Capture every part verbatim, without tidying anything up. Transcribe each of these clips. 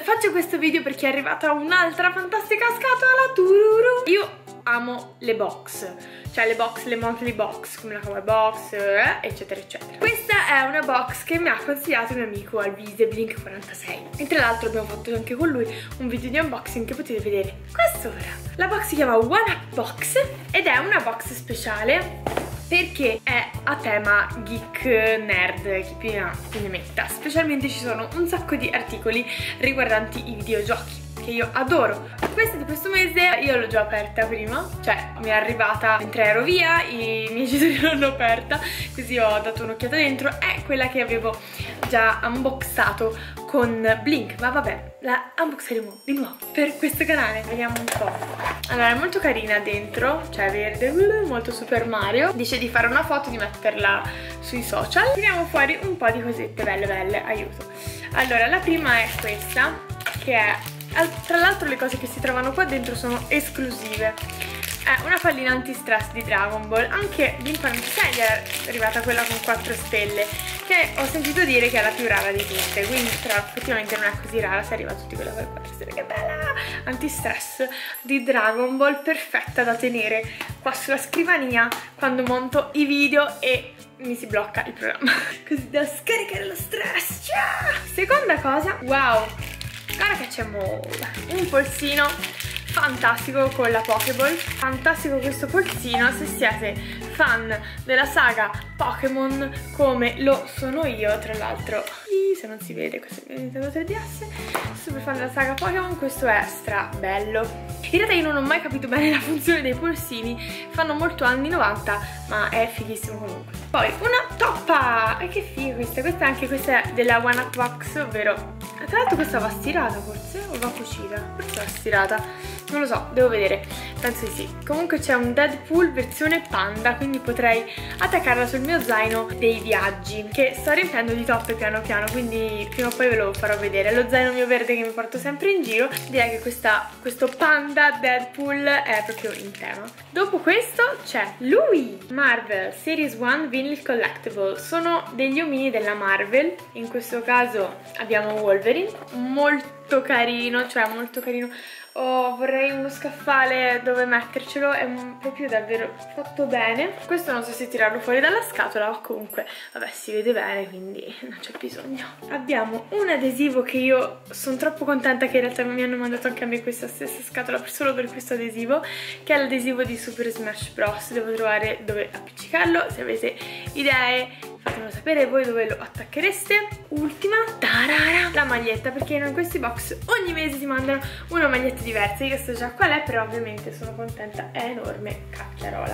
faccio questo video perché è arrivata un'altra fantastica scatola. Tururu. Io amo le box, cioè le box, le monthly box, come la Kawaii Box, eh, eccetera eccetera. Questa è una box che mi ha consigliato il mio amico Alvise Blink quarantasei e tra l'altro abbiamo fatto anche con lui un video di unboxing che potete vedere quest'ora. La box si chiama One Up Box ed è una box speciale perché è a tema geek nerd, chi più ne ha più ne metta. Specialmente ci sono un sacco di articoli riguardanti i videogiochi che io adoro. Questa di questo mese io l'ho già aperta prima, cioè mi è arrivata mentre ero via, i miei genitori l'hanno aperta, così ho dato un'occhiata dentro. È quella che avevo già unboxato con Blink, ma vabbè, la unboxeremo di nuovo per questo canale. Vediamo un po'. Allora, è molto carina dentro, cioè verde, molto Super Mario. Dice di fare una foto, di metterla sui social. Tiriamo fuori un po' di cosette belle belle, aiuto. Allora, la prima è questa, che è, tra l'altro le cose che si trovano qua dentro sono esclusive. È una pallina anti-stress di Dragon Ball. Anche Blink quarantasei è arrivata quella con quattro stelle, che ho sentito dire che è la più rara di tutte, quindi però effettivamente non è così rara se arriva tutti quella con quattro stelle. Che bella! Anti-stress di Dragon Ball, perfetta da tenere qua sulla scrivania quando monto i video e mi si blocca il programma, così da scaricare lo stress. Ciao! Seconda cosa, wow, guarda che c'è un polsino fantastico con la Pokéball. Fantastico questo polsino se siete fan della saga Pokémon come lo sono io. Tra l'altro, se non si vede, questo è il Nintendo tre D S. Super fan della saga Pokémon, questo è stra bello. In realtà io non ho mai capito bene la funzione dei polsini, fanno molto anni novanta, ma è fighissimo comunque. Poi una toppa, e che figa questa, questa anche questa è della One Up Box, ovvero, tra l'altro questa va stirata forse, o va cucita? Forse va stirata, non lo so, devo vedere, penso di sì. Comunque c'è un Deadpool versione panda, quindi potrei attaccarla sul mio zaino dei viaggi, che sto riempiendo di toppe piano piano, quindi prima o poi ve lo farò vedere. Lo zaino mio verde che mi porto sempre in giro, direi che questa, questo panda Deadpool è proprio in tema. Dopo questo c'è lui, Marvel Series uno Vinyl Collectible. Sono degli omini della Marvel, in questo caso abbiamo Wolverine, molto carino, cioè molto carino. Oh, vorrei uno scaffale dove mettercelo, è proprio davvero fatto bene. Questo non so se tirarlo fuori dalla scatola, o comunque vabbè, si vede bene, quindi non c'è bisogno. Abbiamo un adesivo che io sono troppo contenta che in realtà mi hanno mandato anche a me questa stessa scatola solo per questo adesivo, che è l'adesivo di Super Smash Bros. Devo trovare dove appiccicarlo. Se avete idee fatemelo sapere voi dove lo attacchereste. Ultima, tarara, la maglietta, perché in questi box ogni mese ti mandano una maglietta diversa. Io so già qual è, però ovviamente sono contenta, è enorme, cacchiarola.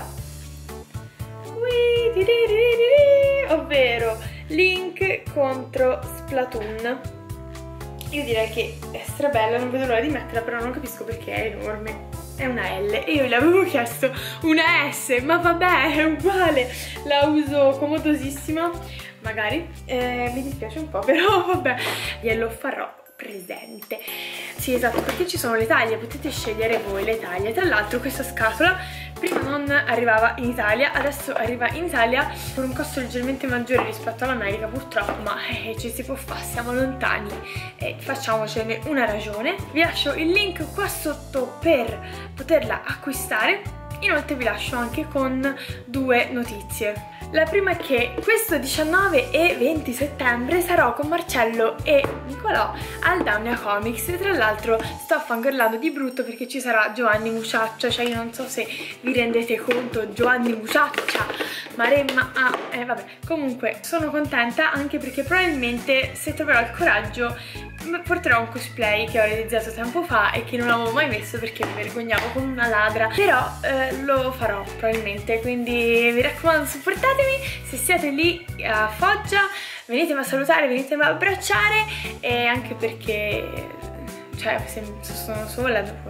Ui, di di di di, ovvero Link contro Splatoon. Io direi che è strabella, non vedo l'ora di metterla, però non capisco perché è enorme. È una L e io gli avevo chiesto una S, ma vabbè, è uguale, la uso comodosissima, magari, eh, mi dispiace un po', però vabbè, glielo farò presente. Sì, esatto, perché ci sono le taglie, potete scegliere voi le taglie. Tra l'altro questa scatola prima non arrivava in Italia, adesso arriva in Italia con un costo leggermente maggiore rispetto all'America purtroppo, ma eh, ci si può fare, siamo lontani e facciamocene una ragione. Vi lascio il link qua sotto per poterla acquistare. Inoltre vi lascio anche con due notizie. La prima è che questo diciannove e venti settembre sarò con Marcello e Nicolò al Damnia Comics e tra l'altro sto fangirlando di brutto perché ci sarà Giovanni Muciaccia, cioè io non so se vi rendete conto, Giovanni Muciaccia, Maremma, ah, eh vabbè, comunque sono contenta anche perché probabilmente se troverò il coraggio porterò un cosplay che ho realizzato tempo fa e che non avevo mai messo perché mi vergognavo come una ladra, però eh, lo farò probabilmente, quindi mi raccomando supportatemi. Se siete lì a Foggia venitemi a salutare, venitemi a abbracciare, e anche perché cioè se sono sola dopo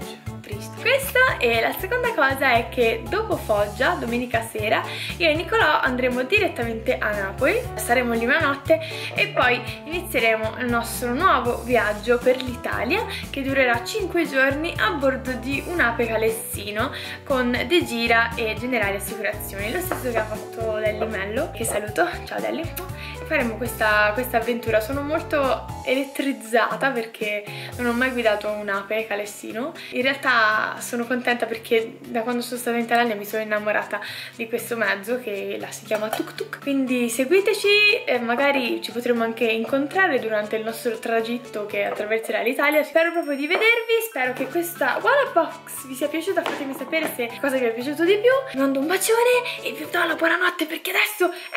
Pristina. Questa, e la seconda cosa è che dopo Foggia, domenica sera, io e Nicolò andremo direttamente a Napoli, saremo lì una notte e poi inizieremo il nostro nuovo viaggio per l'Italia che durerà cinque giorni a bordo di un'ape Calessino con De Gira e Generali Assicurazioni, lo stesso che ha fatto Delli Mello, che saluto, ciao Delli. Faremo questa, questa avventura, sono molto elettrizzata perché non ho mai guidato un'ape Calessino. In realtà sono contenta perché da quando sono stata in Thailandia mi sono innamorata di questo mezzo che la si chiama tuk tuk, quindi seguiteci e magari ci potremo anche incontrare durante il nostro tragitto che attraverserà l'Italia. Spero proprio di vedervi, spero che questa Wallapbox vi sia piaciuta, fatemi sapere se cosa vi è piaciuto di più. Vi mando un bacione e vi do la buonanotte perché adesso